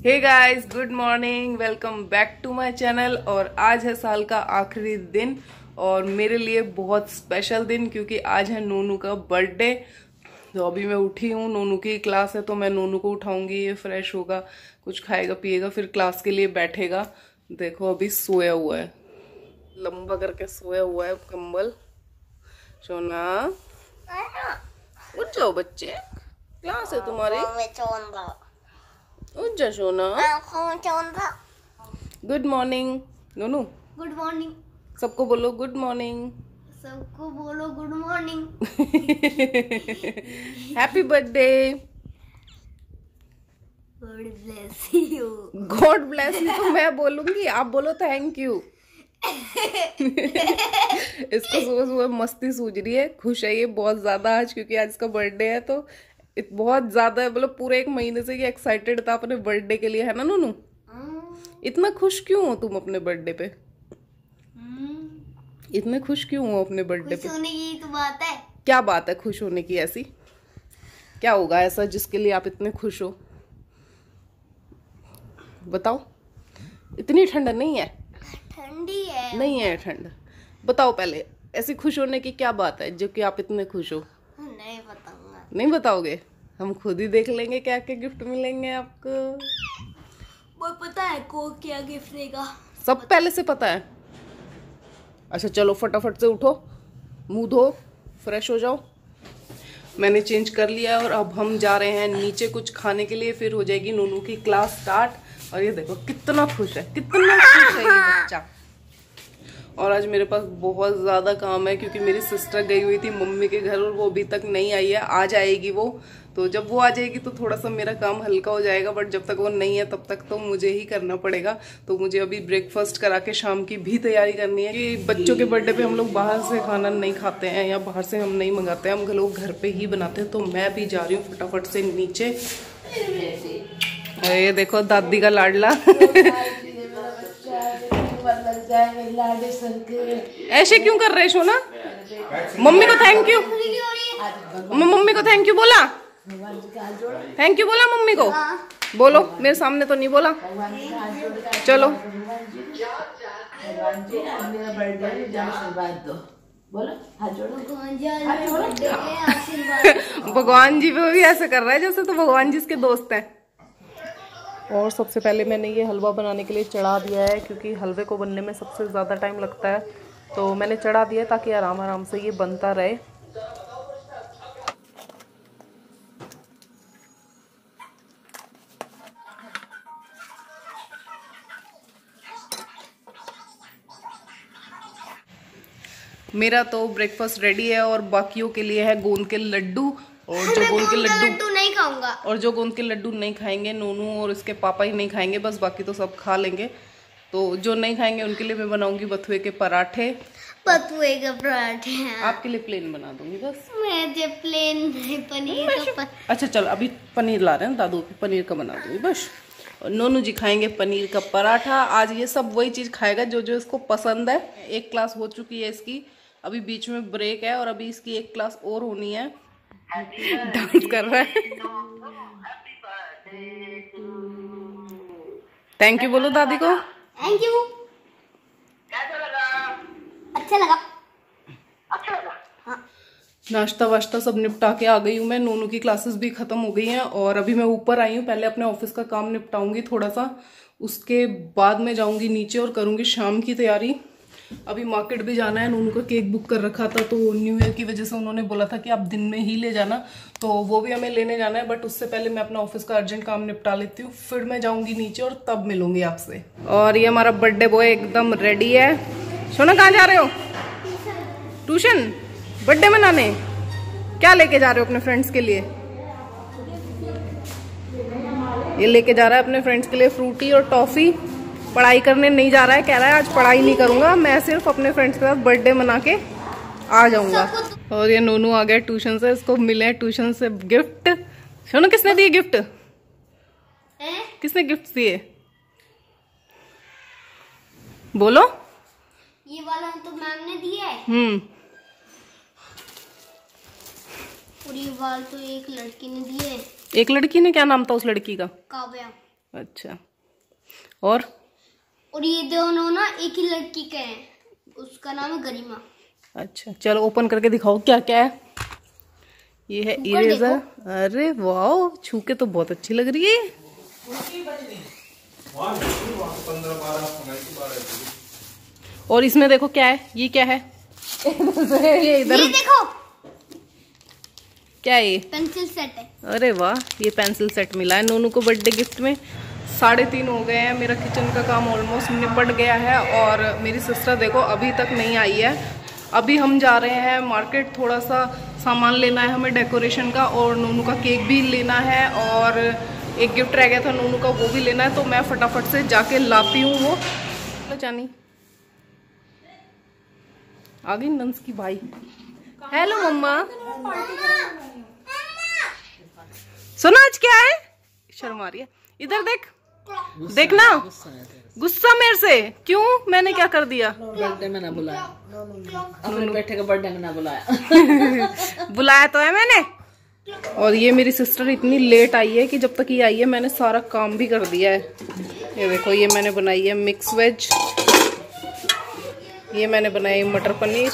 Hey guys, good morning, welcome back to my channel. और आज है साल का आखिरी दिन और मेरे लिए बहुत स्पेशल दिन क्योंकि आज है नोनू का बर्थडे। तो अभी मैं उठी हूँ, नोनू की क्लास है तो मैं नोनू को उठाऊंगी, ये फ्रेश होगा, कुछ खाएगा पिएगा, फिर क्लास के लिए बैठेगा। देखो अभी सोया हुआ है, लंबा करके सोया हुआ है कंबल। सोना उठ जाओ बच्चे, क्लास है तुम्हारी। उठ जा सोना। Good morning Nonu. Good morning. सबको बोलो गुड मॉर्निंग। सबको बोलो good morning. Happy birthday. God bless you. God bless you तो मैं बोलूंगी, आप बोलो थैंक यू। इसको सुबह सुबह मस्ती सूझ रही है, खुश है ये बहुत ज्यादा आज क्योंकि आज इसका बर्थडे है। तो बहुत ज्यादा मतलब पूरे एक महीने से ये एक्साइटेड था अपने बर्थडे के लिए, है ना नोनू? इतना खुश क्यों हो तुम अपने बर्थडे पे? इतने खुश क्यों हो अपने बर्थडे पे? खुश होने की तो बात है। क्या बात है खुश होने की? ऐसी क्या होगा ऐसा जिसके लिए आप इतने खुश हो? बताओ। इतनी ठंड नहीं है? ठंडी है। नहीं है ठंड। बताओ पहले ऐसी खुश होने की क्या बात है जो कि आप इतने खुश हो? नहीं बताऊंगा। नहीं बताओगे? हम खुद ही देख लेंगे क्या क्या गिफ्ट मिलेंगे आपको। वो पता है को क्या गिफ्ट देगा? सब पहले से पता है? अच्छा चलो फटाफट से उठो, मुंह धो, फ्रेश हो जाओ। मैंने चेंज कर लिया और अब हम जा रहे हैं नीचे कुछ खाने के लिए, फिर हो जाएगी नोनू की क्लास स्टार्ट। और ये देखो कितना खुश है, कितना खुश है ये बच्चा। और आज मेरे पास बहुत ज़्यादा काम है क्योंकि मेरी सिस्टर गई हुई थी मम्मी के घर और वो अभी तक नहीं आई है। आज आएगी वो, तो जब वो आ जाएगी तो थोड़ा सा मेरा काम हल्का हो जाएगा, बट जब तक वो नहीं है तब तक तो मुझे ही करना पड़ेगा। तो मुझे अभी ब्रेकफास्ट करा के शाम की भी तैयारी करनी है कि बच्चों के बर्थडे पे हम लोग बाहर से खाना नहीं खाते हैं या बाहर से हम नहीं मंगाते हैं, हम लोग घर पे ही बनाते हैं। तो मैं भी जा रही हूँ फटाफट से नीचे। ये देखो दादी का लाडला। ऐसे क्यों कर रहे सोना? मम्मी को थैंक यू, मम्मी को थैंक यू बोला, थैंक यू बोला मम्मी को। बोलो, मेरे सामने तो नहीं बोला। चलो भगवान जी पे भी ऐसे कर रहा है जैसे तो भगवान जी इसके दोस्त हैं। और सबसे पहले मैंने ये हलवा बनाने के लिए चढ़ा दिया है क्योंकि हलवे को बनने में सबसे ज़्यादा टाइम लगता है। तो मैंने चढ़ा दिया है ताकि आराम आराम से ये बनता रहे। मेरा तो ब्रेकफास्ट रेडी है और बाकियों के लिए है गोंद के लड्डू। और जो गोंद के लड्डू नहीं खाऊंगा, और जो गोंद के लड्डू नहीं खाएंगे नोनू और इसके पापा ही नहीं खाएंगे बस, बाकी तो सब खा लेंगे। तो जो नहीं खाएंगे उनके लिए मैं बनाऊंगी बथुए के पराठे। बथुए के पराठे हैं। आपके लिए प्लेन बना दूंगी बस। मुझे प्लेन नहीं, पनीर का अच्छा चलो अभी पनीर ला रहे हैं दादू, पनीर का बना दूंगी बस। और नोनू जी खाएंगे पनीर का पराठा। आज ये सब वही चीज खाएगा जो जो इसको पसंद है। एक क्लास हो चुकी है इसकी, अभी बीच में ब्रेक है और अभी इसकी एक क्लास और होनी है। डांस कर रहा है। थैंक यू बोलो दादी को। Thank you. अच्छा लगा। हाँ। नाश्ता वाश्ता सब निपटा के आ गई हूँ मैं। नोनू की क्लासेस भी खत्म हो गई हैं और अभी मैं ऊपर आई हूँ। पहले अपने ऑफिस का काम निपटाऊंगी थोड़ा सा, उसके बाद में जाऊंगी नीचे और करूंगी शाम की तैयारी। अभी मार्केट भी जाना है, नोनू का केक बुक कर रखा था तो न्यू ईयर की वजह से उन्होंने बोला था कि आप दिन में ही ले जाना, तो वो भी हमें लेने जाना है। बट उससे पहले मैं अपना ऑफिस का अर्जेंट काम निपटा लेती हूँ, फिर मैं जाऊंगी नीचे और तब मिलूंगी आपसे। और ये हमारा बर्थडे बॉय एकदम रेडी है। सोना कहाँ जा रहे हो? ट्यूशन? बर्थडे मनाने? क्या लेके जा रहे हो अपने फ्रेंड्स के लिए? ये लेके जा रहा है अपने फ्रेंड्स के लिए फ्रूटी और टॉफी। पढ़ाई करने नहीं जा रहा है, कह रहा है आज पढ़ाई नहीं करूंगा, मैं सिर्फ अपने फ्रेंड्स के साथ बर्थडे मना के आ जाऊंगा। और ये नोनू आ गया ट्यूशन से, इसको मिले ट्यूशन से गिफ्ट। सुनो किसने दिए गिफ्ट? किसने गिफ्ट दिए? बोलो। ये वाला तो मैम ने दिया है। और ये वाला तो एक लड़की ने दिए। एक लड़की ने? क्या नाम था उस लड़की का? काव्या। अच्छा, और ये दोनों ना एक ही लड़की के हैं, उसका नाम है गरिमा। अच्छा चलो ओपन करके दिखाओ क्या क्या है। ये है इरेजर। अरे वाह, छू के तो बहुत अच्छी लग रही है। और इसमें देखो क्या है, ये क्या है? ये इधर देखो क्या है? ये पेंसिल सेट है। अरे वाह, ये पेंसिल सेट मिला है नोनू को बर्थडे गिफ्ट में। 3:30 हो गए हैं, मेरा किचन का काम ऑलमोस्ट निपट गया है और मेरी सिस्टर देखो अभी तक नहीं आई है। अभी हम जा रहे हैं मार्केट, थोड़ा सा सामान लेना है हमें डेकोरेशन का, और नोनू का केक भी लेना है, और एक गिफ्ट रह गया था नोनू का, वो भी लेना है। तो मैं फटाफट से जाके लाती हूँ वो। जानी आ गई नंस की भाई। Hello mama. सुना आज क्या है? शर्म आ रही है, इधर देख, देखना। गुस्सा मेरे से क्यों? मैंने क्या कर दिया? बर्थडे में ना बुलाया, अपने बेटे का बर्थडे में ना बुलाया। बुलाया तो है मैंने। और ये मेरी सिस्टर इतनी लेट आई है कि जब तक ये आई है मैंने सारा काम भी कर दिया है। ये देखो, ये मैंने बनाई है मिक्स वेज, ये मैंने बनाई मटर पनीर,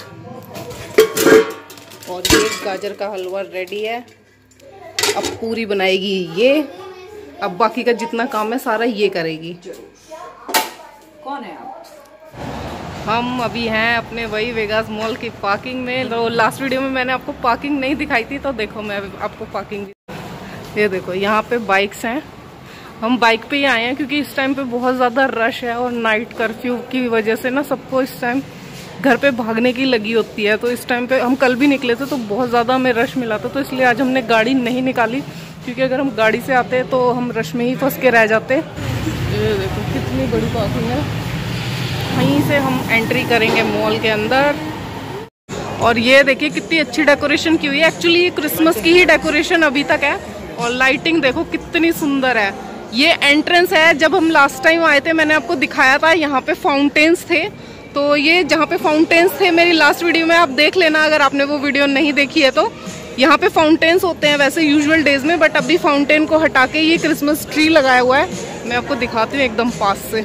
और ये गाजर का हलवा रेडी है। अब पूरी बनाएगी ये, अब बाकी का जितना काम है सारा ये करेगी। कौन है आप? हम अभी हैं अपने वही वेगास मॉल की पार्किंग में। तो लास्ट वीडियो में मैंने आपको पार्किंग नहीं दिखाई थी, तो देखो मैं आपको पार्किंग, ये देखो यहाँ पे बाइक्स हैं। हम बाइक पे ही आए हैं क्योंकि इस टाइम पे बहुत ज़्यादा रश है, और नाइट कर्फ्यू की वजह से ना सबको इस टाइम घर पे भागने की लगी होती है। तो इस टाइम पे हम कल भी निकले थे तो बहुत ज़्यादा हमें रश मिला था, तो इसलिए आज हमने गाड़ी नहीं निकाली, क्योंकि अगर हम गाड़ी से आते तो हम रश में ही फंस के रह जाते। ये देखो कितनी बड़ी पार्किंग है। वहीं से हम एंट्री करेंगे मॉल के अंदर। और ये देखिए कितनी अच्छी डेकोरेशन की हुई है। एक्चुअली ये क्रिसमस की ही डेकोरेशन अभी तक है, और लाइटिंग देखो कितनी सुंदर है। ये एंट्रेंस है, जब हम लास्ट टाइम आए थे मैंने आपको दिखाया था, यहाँ पे फाउंटेन्स थे। तो ये जहाँ पे फाउंटेन्स थे मेरी लास्ट वीडियो में आप देख लेना, अगर आपने वो वीडियो नहीं देखी है तो। यहाँ पे फाउंटेन्स होते हैं वैसे यूजुअल डेज में, बट अभी फाउंटेन को हटा के ये क्रिसमस ट्री लगाया हुआ है। मैं आपको दिखाती हूँ एकदम पास से।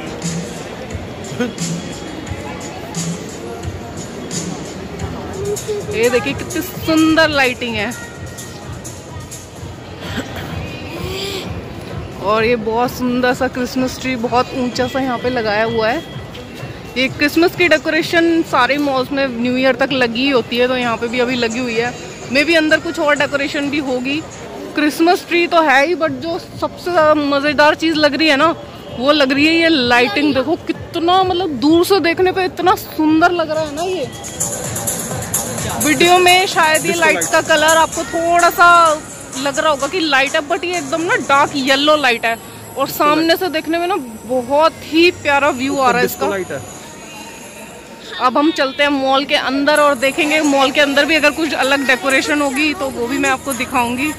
ये देखिए कितनी सुंदर लाइटिंग है, और ये बहुत सुंदर सा क्रिसमस ट्री बहुत ऊंचा सा यहाँ पे लगाया हुआ है। ये क्रिसमस की डेकोरेशन सारे मॉल्स में न्यू ईयर तक लगी ही होती है, तो यहाँ पे भी अभी लगी हुई है। मे बी अंदर कुछ और डेकोरेशन भी होगी। क्रिसमस ट्री तो है ही, बट जो सबसे ज्यादा मजेदार चीज लग रही है ना, वो लग रही है ये लाइटिंग। देखो कितना, मतलब दूर से देखने पे इतना सुंदर लग रहा है ना। ये वीडियो में शायद ये लाइट का कलर आपको थोड़ा सा लग रहा होगा कि लाइट है, बट ये एकदम ना डार्क येलो लाइट है, और सामने से देखने में ना बहुत ही प्यारा व्यू आ रहा है इसका। अब हम चलते हैं मॉल के अंदर और देखेंगे मॉल के अंदर भी अगर कुछ अलग डेकोरेशन होगी तो वो भी मैं आपको दिखाऊंगी।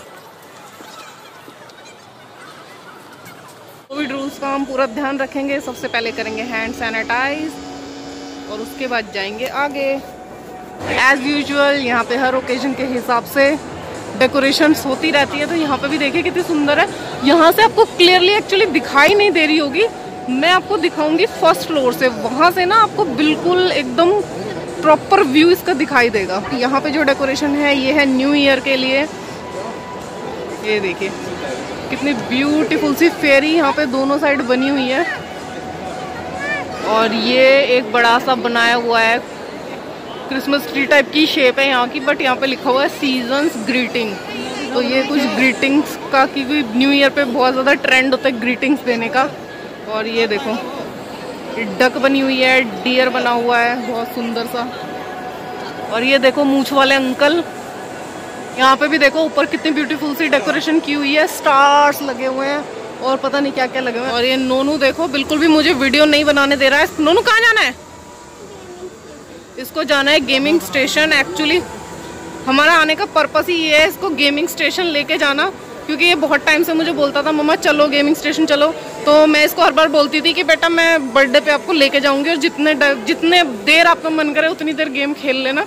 कोविड रूल्स का हम पूरा ध्यान रखेंगे। सबसे पहले करेंगे हैंड सैनिटाइज, और उसके बाद जाएंगे आगे। एज यूजुअल यहाँ पे हर ओकेजन के हिसाब से डेकोरेशंस होती रहती है। तो यहाँ पे भी देखिए कितनी सुंदर है। यहाँ से आपको क्लियरली एक्चुअली दिखाई नहीं दे रही होगी, मैं आपको दिखाऊंगी फर्स्ट फ्लोर से। वहाँ से ना आपको बिल्कुल एकदम प्रॉपर व्यू इसका दिखाई देगा। यहाँ पे जो डेकोरेशन है ये है न्यू ईयर के लिए। ये देखिए कितनी ब्यूटीफुल सी फेरी यहाँ पे दोनों साइड बनी हुई है, और ये एक बड़ा सा बनाया हुआ है क्रिसमस ट्री टाइप की शेप है यहाँ की, बट यहाँ पे लिखा हुआ है सीजन्स ग्रीटिंग। तो ये कुछ ग्रीटिंग्स का, क्योंकि न्यू ईयर पे बहुत ज़्यादा ट्रेंड होता है ग्रीटिंग्स देने का। और ये देखो डक बनी हुई है, डियर बना हुआ है बहुत सुंदर सा। और ये देखो मूंछ वाले अंकल। यहाँ पे भी देखो ऊपर कितनी ब्यूटीफुल सी डेकोरेशन की हुई है, स्टार्स लगे हुए हैं और पता नहीं क्या क्या लगे हुए हैं। और ये नोनू देखो बिल्कुल भी मुझे वीडियो नहीं बनाने दे रहा है। नोनू कहाँ जाना है? इसको जाना है गेमिंग स्टेशन। एक्चुअली हमारा आने का पर्पस ही ये है, इसको गेमिंग स्टेशन लेके जाना, क्योंकि ये बहुत टाइम से मुझे बोलता था मम्मा चलो गेमिंग स्टेशन चलो। तो मैं इसको हर बार बोलती थी कि बेटा मैं बर्थडे पे आपको लेके जाऊंगी, और जितने देर आपका मन करे उतनी देर गेम खेल लेना।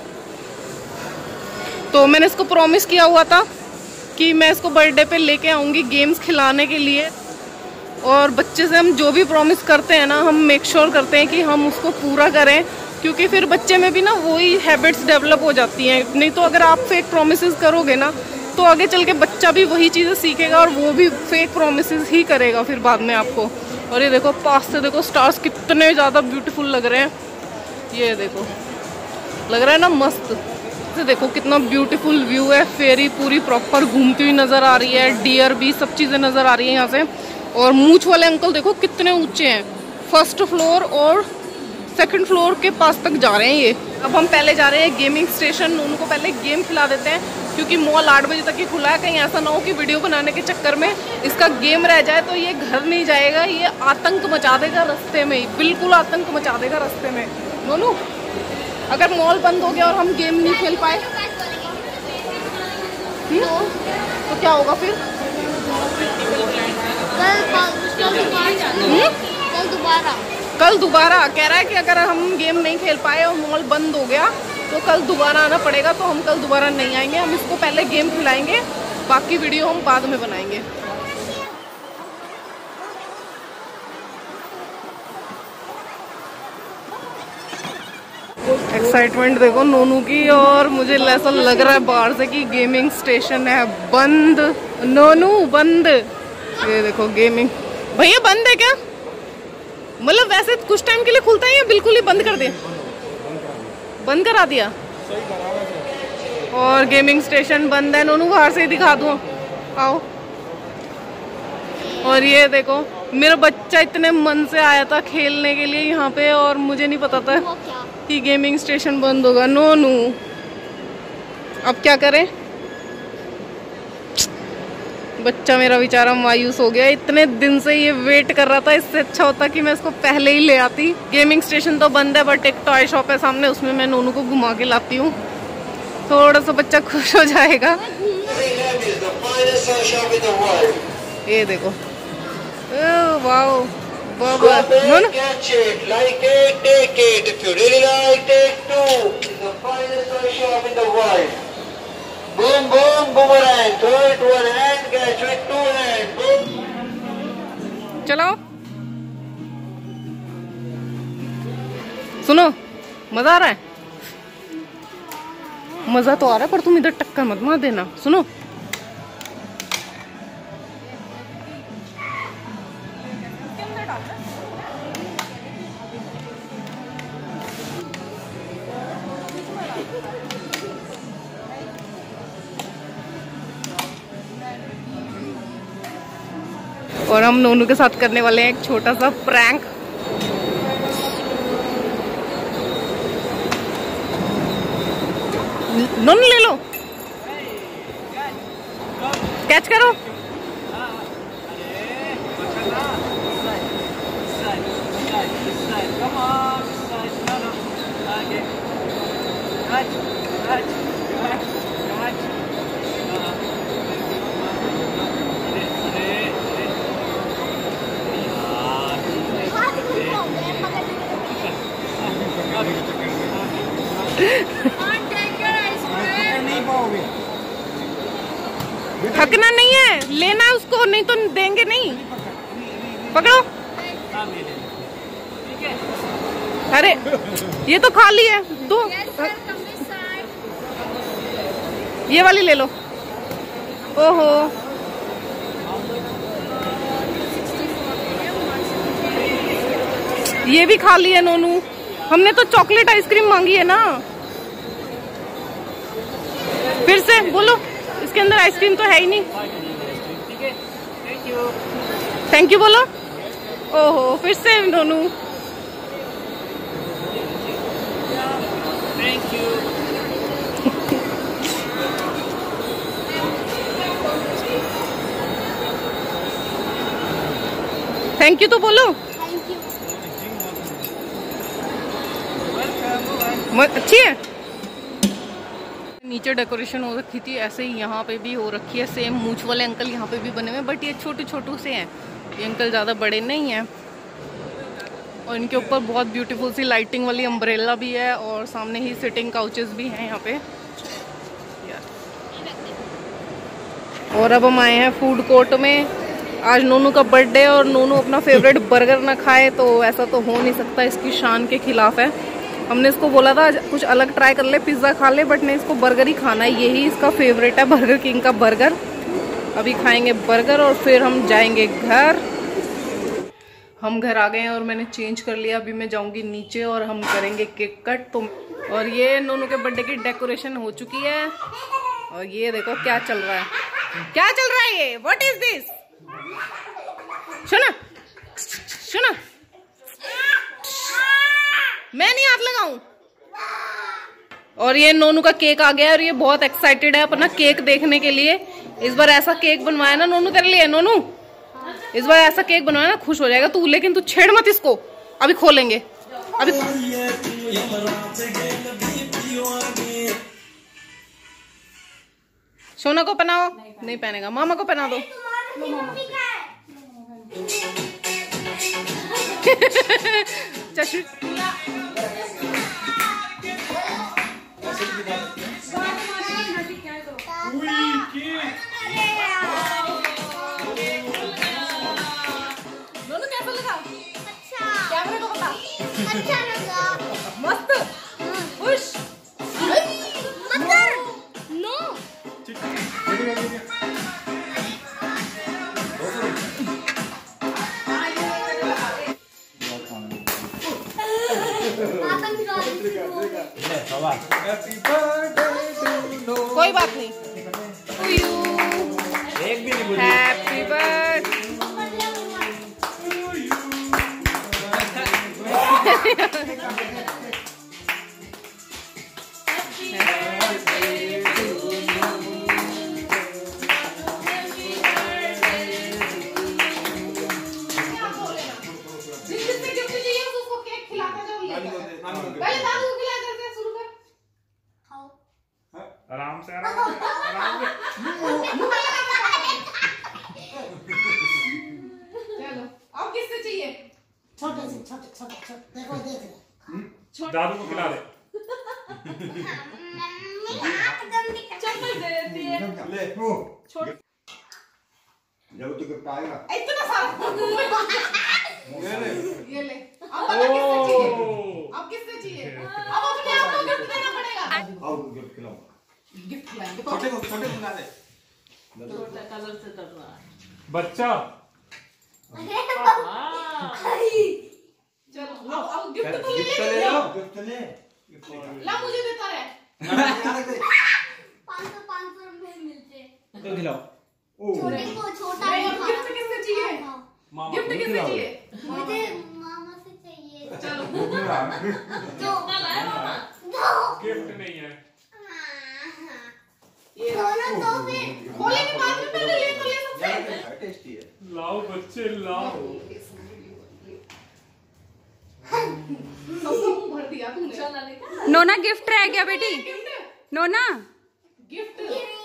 तो मैंने इसको प्रॉमिस किया हुआ था कि मैं इसको बर्थडे पे लेके आऊंगी गेम्स खिलाने के लिए। और बच्चे से हम जो भी प्रॉमिस करते हैं ना, हम मेक श्योर करते हैं कि हम उसको पूरा करें, क्योंकि फिर बच्चे में भी ना वही हैबिट्स डेवलप हो जाती हैं। नहीं तो अगर आप फेक प्रॉमिसेस करोगे ना, तो आगे चल के बच्चा भी वही चीज़ें सीखेगा और वो भी फेक प्रॉमिसेस ही करेगा फिर बाद में आपको। और ये देखो पास से देखो स्टार्स कितने ज़्यादा ब्यूटीफुल लग रहे हैं। ये देखो लग रहा है ना मस्त। ये देखो कितना ब्यूटीफुल व्यू है। फेरी पूरी प्रॉपर घूमती हुई नज़र आ रही है, डियर भी, सब चीज़ें नज़र आ रही है यहाँ से। और मूंछ वाले अंकल देखो कितने ऊंचे हैं, फर्स्ट फ्लोर और सेकंड फ्लोर के पास तक जा रहे हैं ये। अब हम पहले जा रहे हैं गेमिंग स्टेशन। उनको पहले गेम खिला देते हैं, क्योंकि मॉल 8 बजे तक ही खुला है। कहीं ऐसा ना हो कि वीडियो बनाने के चक्कर में इसका गेम रह जाए तो ये घर नहीं जाएगा, ये आतंक मचा देगा रास्ते में ही, बिल्कुल आतंक मचा देगा रास्ते में। दोनों अगर मॉल बंद हो गया और हम गेम नहीं खेल पाए तो क्या होगा फिर? कल दोबारा कह रहा है कि अगर हम गेम नहीं खेल पाए और मॉल बंद हो गया तो कल दोबारा आना पड़ेगा। तो हम कल दोबारा नहीं आएंगे, हम इसको पहले गेम खिलाएंगे, बाकी वीडियो हम बाद में बनाएंगे। एक्साइटमेंट देखो नोनू की, और मुझे ऐसा लग रहा है बाहर से कि गेमिंग स्टेशन है बंद। नोनू बंद। ये देखो गेमिंग, भैया बंद है क्या? मतलब वैसे कुछ टाइम के लिए खुलता है या बिल्कुल ही बंद कर दिया? बंद करा दिया। और गेमिंग स्टेशन बंद है। नोनू बाहर से ही दिखा दूँ, आओ। और ये देखो मेरा बच्चा इतने मन से आया था खेलने के लिए यहाँ पे, और मुझे नहीं पता था कि गेमिंग स्टेशन बंद होगा। नोनू अब क्या करें? बच्चा मेरा बेचारा मायूस हो गया, इतने दिन से ये वेट कर रहा था। इससे अच्छा होता कि मैं इसको पहले ही ले आती। गेमिंग स्टेशन तो बंद है, बट एक टॉय शॉप है सामने, उसमें मैं नोनू को घुमा के लाती हूँ, थोड़ा सा बच्चा खुश हो जाएगा। ये देखो वाओ बाबा, Nonu Boom, boom, boomerang. Throw it one hand, catch with two hands. Boom. चलो सुनो, मजा आ रहा है? मजा तो आ रहा है, पर तुम इधर टक्कर मत मार देना। सुनो और हम नोनू के साथ करने वाले हैं एक छोटा सा प्रैंक। नोनू ले लो, कैच करो। थकना नहीं है, लेना है उसको, नहीं तो देंगे नहीं। पकड़ो। अरे ये तो खाली है, दो ये वाली ले लो। ओहो ये भी खाली है नोनू, हमने तो चॉकलेट आइसक्रीम मांगी है ना। फिर से बोलो, इसके अंदर आइसक्रीम तो है ही नहीं। थैंक यू बोलो। ओहो फिर से Nonu. Thank you. Thank you तो बोलो। अच्छी है। नीचे डेकोरेशन हो रखी थी, ऐसे ही यहाँ पे भी हो रखी है। सेम मूंछ वाले अंकल यहाँ पे भी बने हुए हैं, बट ये छोटे छोटू से हैं, ये अंकल ज़्यादा बड़े नहीं हैं। और इनके ऊपर बहुत ब्यूटीफुल सी लाइटिंग वाली अम्ब्रेला भी है, और सामने ही सिटिंग काउचेस भी हैं यहाँ पे। और अब हम आए हैं फूड कोर्ट में। आज नोनू का बर्थडे और नोनू अपना फेवरेट बर्गर ना खाए तो ऐसा तो हो नहीं सकता, इसकी शान के खिलाफ है। हमने इसको बोला था कुछ अलग ट्राई कर ले, पिज्ज़ा खा ले, बट नहीं, इसको बर्गर ही खाना है, यही इसका फेवरेट है, बर्गर किंग का बर्गर। अभी खाएंगे बर्गर और फिर हम जाएंगे घर। हम घर आ गए हैं और मैंने चेंज कर लिया। अभी मैं जाऊंगी नीचे और हम करेंगे केक कट। तो और ये नोनू के बर्थडे की डेकोरेशन हो चुकी है और ये देखो क्या चल रहा है, क्या चल रहा है ये, व्हाट इज दिस? सुना सुना, मैं नहीं हाथ लगाऊं। और ये नोनू का केक आ गया और ये बहुत एक्साइटेड है अपना केक देखने के लिए। इस बार ऐसा केक बनवाया ना नोनू तेरे लिए, नोनू इस बार ऐसा केक बनवाया ना, खुश हो जाएगा तू। लेकिन तू छेड़ मत इसको, अभी खोलेंगे अभी। सोना को पहनाओ, नहीं पहनेगा, मामा को पहना दो। चश्मे दोनों कैसा लगा? अच्छा, कैमरे को बता। अच्छा लगा, मस्त, खुश मत कर, नो कोई बात नहीं। Happy birthday. आराम से आराम से आराम से। चलो अब किससे चाहिए? छोटे से छोटे देखो देख दादू को खिला दे। चम्मच दे देती है। ले छोड़ जब तक पाएगा इतना सारा ये ले। अब किससे चाहिए? अब अपने आप को गिफ्ट देना पड़ेगा। आओ गिफ्ट खिलाओ। गिफ्ट खिलाएंगे छोटे को खिला दे। छोटा कलर से कर रहा है बच्चा। चलो अब गिफ्ट तो गिफ्ट ले ले ले। लो, गिफ्ट ले। ला मुझे देता रहे। 500 रुपए मिलते। तो खिलाओ। छोटे को छोटा नहीं, नहीं गिफ्ट किससे चाहिए? गिफ्ट किससे चाहिए? मुझे मामा से चाहिए। चलो दो दो गिफ्ट नहीं है। ये दोनों तो फिर खोलेंगे बाद में, पहले ये तो ले सबसे। टेस्टी है। लाओ बच्चे लाओ। सबका मुंह भर दिया तूने। नोना गिफ्ट रह गया बेटी, गिफ्ट नोना गिफ्ट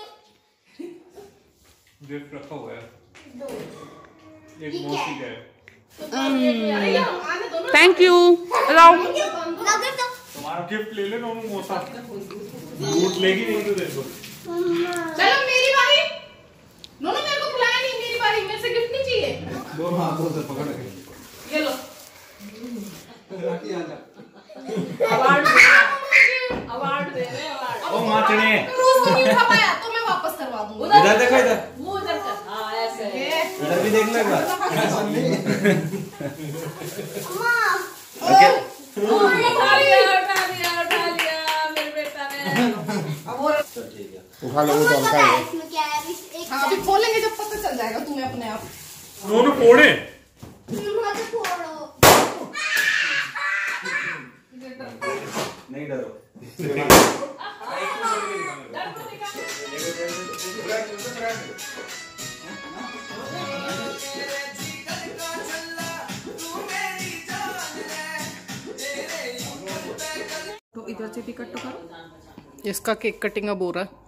गिफ्ट रखा हुआ है, एक मौसी का है। अरे यार आने दो ना। Thank you. लाओ तुम्हारा गिफ्ट ले ले नोनू, मौसा बूट लेगी नहीं तो देखो। चलो मेरी बारी। नोनू मेरे को खिलाया नहीं, मेरी बारी, मेरे से गिफ्ट नहीं चाहिए। दोनों हाथों से पकड़ के ये लो राखी आ जा। अवार्ड दे रहे अवार्ड। ओ माचने क्रूज को नहीं उठा पाया तो मैं वापस करवा दूंगा। इधर देखो, इधर वो उधर कर। हाँ ऐसे इधर भी देख ले एक बार। अम्मा उठा लिया मेरे बेटा ने। अब और ठीक है। उठा लो, वो तो हल्का है। इसमें क्या है? एक हाँ, अभी खोलेंगे जब पता चल जाएगा तुम्हें अपने आप। नोनू फोड़े। मत फोड़ो। नहीं डरो। तो इधर से भी कट करो। इसका केक कटिंग अब हो रहा है।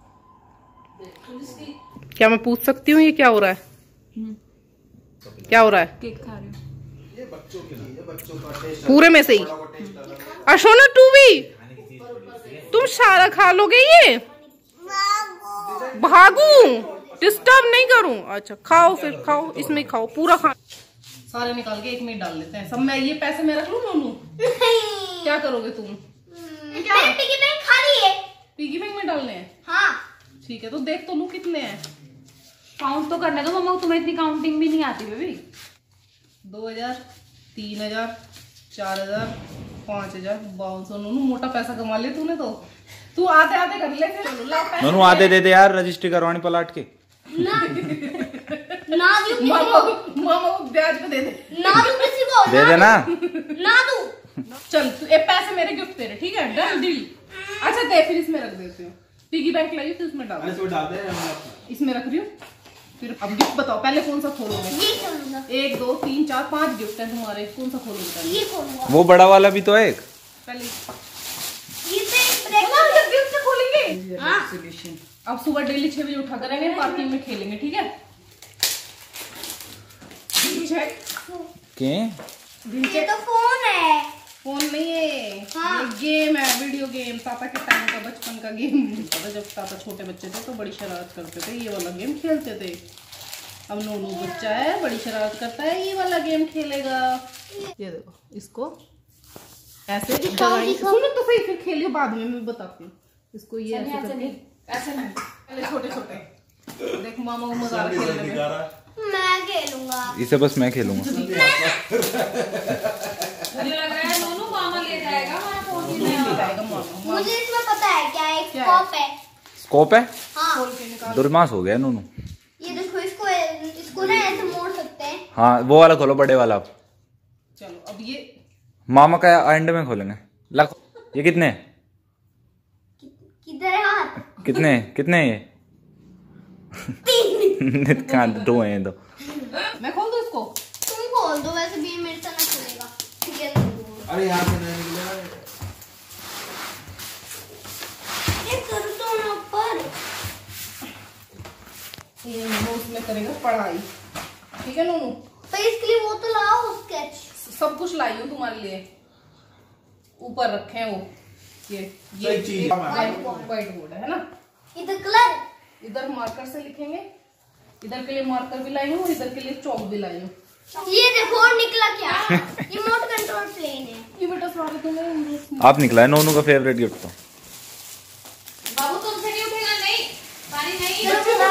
क्या मैं पूछ सकती हूँ ये क्या हो रहा है? क्या हो रहा है? केक खा रही हूँ। ये बच्चों के लिए, बच्चों का टेस्ट पूरे में से ही। अशोना तू भी, तुम सारा खा लोगे ये? भागू डिस्टर्ब नहीं करूं। अच्छा खाओ, फिर खाओ, इसमें खाओ, पूरा खा। सारे निकाल के एक में डाल लेते हैं सब। मैं ये पैसे मैं रख लूं नोनू? क्या करोगे तुम? मेरे पिगी बैंक खाली है। पिगी बैंक में डालने हैं? हाँ ठीक है, तो देख तो लूं कितने हैं। काउंट तो करने दो मम्मा, तुम्हें इतनी काउंटिंग भी नहीं आती बेबी। 2000, 3000, 4000, 5000, 5200। नोनू मोटा पैसा कमा ले तूने तो। तू आधे आधे कर ले फिर। नोनू आधे दे दे यार, रजिस्ट्री करवानी पलाट के। ना दूं किसी को। मामा को ब्याज पे दे दे। ना दूं किसी को। दे देना। ना दूं। चल तू ये पैसे मेरे गिफ्ट तेरे, ठीक है? Done deal. अच्छा दे, फिर इसमें रख देती हूँ। पिगी बैंक लाई तो इसमें डाल। इसमें रख रही हूँ। फिर अब गिफ्ट बताओ, पहले कौन सा खोलोगे? ये खोलूंगा। 1 2 3 4 5 गिफ्ट है तुम्हारे, कौन सा खोलोगे पहले? ये खोलूंगा। वो बड़ा वाला भी तो है एक। पहले ये तो गिफ्ट से खोलेंगे। हाँ। अब सुबह डेली 6 बजे उठा करेंगे, पार्किंग में खेलेंगे, ठीक है? ये तो फोन है। फोन नहीं है, हाँ। ये गेम है, वीडियो गेम। पापा के टाइम का बचपन का गेम होता था, जब पापा छोटे बच्चे थे तो बड़ी शरारत करते थे, ये वाला गेम खेलते थे। अब नोनू बच्चा है, बड़ी शरारत करता है, ये वाला गेम खेलेगा। ये देखो, इसको ऐसे सुनो तो सही, फिर खेलियो, बाद में मैं बताती हूँ। इसको ये ऐसे करके, ऐसे नहीं, पहले छोटे छोटे। देख मामा को मजा आ रहा है खेलने में। मैं खेलूंगा। इसे बस मैं खेलूंगा। मुझे लग रहा है नोनू मामा ले जाएगा हमारा फोन ही नहीं बताएगा मामा। मुझे इसमें पता है क्या है। स्कोप है। स्कोप है? हाँ। दुर्मास हो गया नोनू। ये देखो, इसको ना ऐसे मोड़ सकते हैं। हाँ वो वाला खोलो, बड़े वाला। चलो अब ये मामा का एंड में खोलेंगे। लाखो। ये कितने? किधर है हाथ? कितने कितने ये? कहाँ 2 हैं ये तो। मैं खोल दूँ इसको? तुम खोल दो, वैसे भी मेरे से ना चलेगा। ठीक है। अरे यहाँ से नहीं निकला। ये कर दो ना ऊपर। ये नोनू उसमें करेगा पढ़ाई, ठीक है नोनू? तो इसके लिए वो तो लाओ स्केच। सब कुछ लाई हूँ तुम्हारे लिए। ऊपर रखे हैं वो, ये व्हाइट बोर्ड है ना? इधर कलर, इधर मार्कर से लिखेंगे। इधर के लिए मार्कर भी लाई हूँ, इधर के लिए चौक भी लाई हूँ। ये देखो और निकला क्या? रिमोट कंट्रोल प्लेन है। ये बेटा सारे तुम्हें आप निकला है नोनू का फेवरेट गिफ्ट तो। बाबू तुमसे नहीं उठेगा, नहीं पानी नहीं।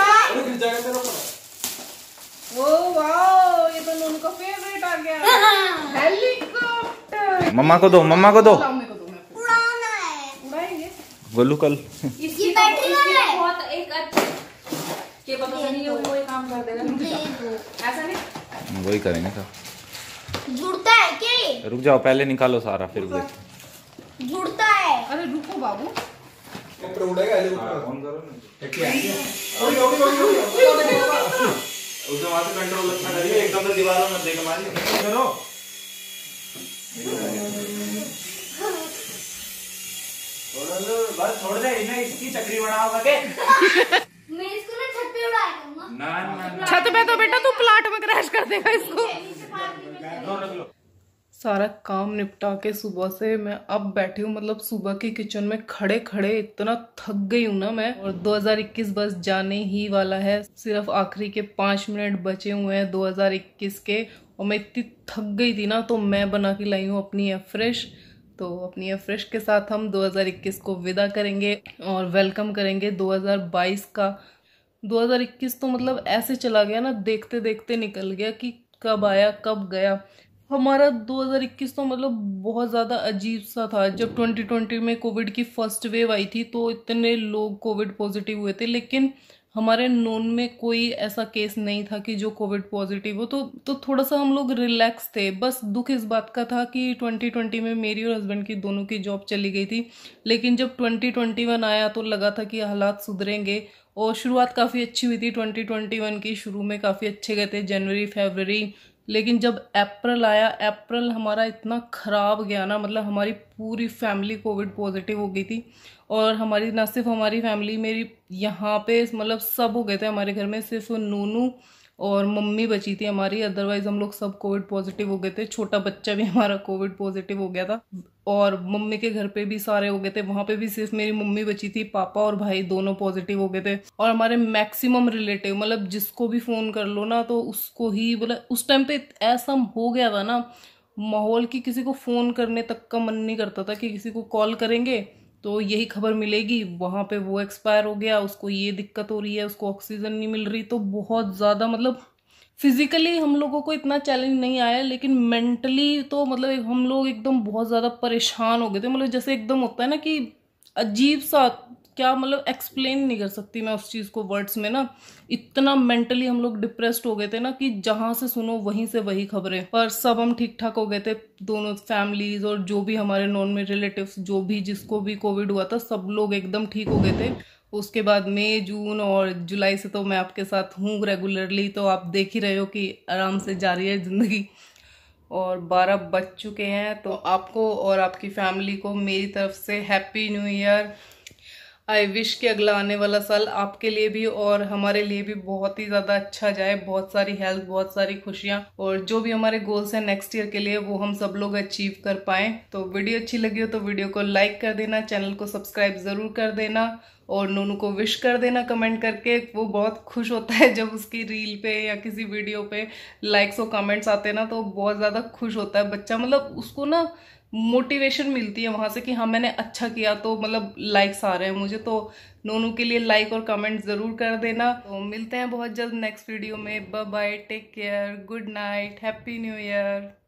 ओ वाओ, ये तो नोनू का फेवरेट आ गया, हेलीकॉप्टर। मम्मा को दो, मम्मा को दो। मम्मी को दो, मैं उड़ाना है। उड़ाएंगे। गोलू कल। इसकी बैटरी वाला है। बहुत एक के पता नहीं है वो ये काम कर देगा। ऐसा नहीं, वही करेंगे सब। जुड़ता है क्या ये? रुक जाओ, पहले निकालो सारा फिर देख। जुड़ता है। अरे रुको बाबू, हेलीकॉप्टर उड़ेगा। हेलीकॉप्टर उसे वहां से कंट्रोल अच्छा करिए, एकदम से दीवारों में देख मारिए। करो बस छोड़ दे इन्हें, इसकी चक्री बनाओ के। मैं इसको ना छत पे उड़ाया करूंगा। ना छत पे तो बेटा तू प्लाट में क्रैश कर देगा इसको। सारा काम निपटा के सुबह से मैं अब बैठी हूँ, मतलब सुबह के किचन में खड़े खड़े इतना थक गई हूँ ना मैं। और 2021 बस जाने ही वाला है, सिर्फ आखिरी के 5 मिनट बचे हुए हैं 2021 के। और मैं इतनी थक गई थी ना, तो मैं बना के लाई हूँ अपनी एफ्रेश। तो अपनी एफ्रेश के साथ हम 2021 को विदा करेंगे और वेलकम करेंगे 2022 का। 2021 तो मतलब ऐसे चला गया ना, देखते देखते निकल गया कि कब आया कब गया। हमारा 2021 तो मतलब बहुत ज़्यादा अजीब सा था। जब 2020 में कोविड की फर्स्ट वेव आई थी तो इतने लोग कोविड पॉजिटिव हुए थे, लेकिन हमारे नोन में कोई ऐसा केस नहीं था कि जो कोविड पॉजिटिव हो। तो थोड़ा सा हम लोग रिलैक्स थे। बस दुख इस बात का था कि 2020 में मेरी और हस्बैंड की दोनों की जॉब चली गई थी। लेकिन जब 2021 आया तो लगा था कि हालात सुधरेंगे और शुरुआत काफ़ी अच्छी हुई थी 2021 की। शुरू में काफ़ी अच्छे गए थे, जनवरी फरवरी। लेकिन जब अप्रैल आया, अप्रैल हमारा इतना ख़राब गया ना, मतलब हमारी पूरी फैमिली कोविड पॉजिटिव हो गई थी। और हमारी, ना सिर्फ हमारी फैमिली, मेरी यहाँ पे मतलब सब हो गए थे हमारे घर में। सिर्फ नूनू और मम्मी बची थी हमारी, अदरवाइज हम लोग सब कोविड पॉजिटिव हो गए थे। छोटा बच्चा भी हमारा कोविड पॉजिटिव हो गया था और मम्मी के घर पे भी सारे हो गए थे, वहां पे भी सिर्फ मेरी मम्मी बची थी, पापा और भाई दोनों पॉजिटिव हो गए थे। और हमारे मैक्सिमम रिलेटिव, मतलब जिसको भी फोन कर लो ना तो उसको ही, मतलब उस टाइम पे ऐसा हो गया था ना माहौल की किसी को फोन करने तक का मन नहीं करता था कि किसी को कॉल करेंगे तो यही खबर मिलेगी वहां पे वो एक्सपायर हो गया, उसको ये दिक्कत हो रही है, उसको ऑक्सीजन नहीं मिल रही। तो बहुत ज्यादा मतलब फिजिकली हम लोगों को इतना चैलेंज नहीं आया, लेकिन मेंटली तो मतलब हम लोग एकदम बहुत ज्यादा परेशान हो गए थे। मतलब जैसे एकदम होता है ना कि अजीब सा, क्या मतलब एक्सप्लेन नहीं कर सकती मैं उस चीज को वर्ड्स में ना। इतना मेंटली हम लोग डिप्रेस्ड हो गए थे ना कि जहां से सुनो वहीं से वही खबरें। पर सब हम ठीक ठाक हो गए थे, दोनों फैमिलीज और जो भी हमारे नॉन में रिलेटिव्स, जो भी जिसको भी कोविड हुआ था, सब लोग एकदम ठीक हो गए थे। उसके बाद मई, जून और जुलाई से तो मैं आपके साथ हूँ रेगुलरली, तो आप देख ही रहे हो कि आराम से जारी है जिंदगी। और 12 बज चुके हैं, तो आपको और आपकी फैमिली को मेरी तरफ से happy new year. I wish कि अगला आने वाला साल आपके लिए भी और हमारे लिए भी बहुत ही ज्यादा अच्छा जाए, बहुत सारी हेल्थ, बहुत सारी खुशियां और जो भी हमारे गोल्स हैं नेक्स्ट ईयर के लिए वो हम सब लोग अचीव कर पाए। तो वीडियो अच्छी लगी हो तो वीडियो को लाइक कर देना, चैनल को सब्सक्राइब जरूर कर देना और नोनू को विश कर देना कमेंट करके। वो बहुत खुश होता है जब उसकी रील पे या किसी वीडियो पे लाइक्स और कमेंट्स आते हैं ना, तो बहुत ज्यादा खुश होता है बच्चा। मतलब उसको ना मोटिवेशन मिलती है वहां से कि हाँ मैंने अच्छा किया, तो मतलब लाइक्स आ रहे हैं मुझे। तो नोनू के लिए लाइक और कमेंट जरूर कर देना। तो मिलते हैं बहुत जल्द नेक्स्ट वीडियो में। Bye bye, take care, good night, happy new year.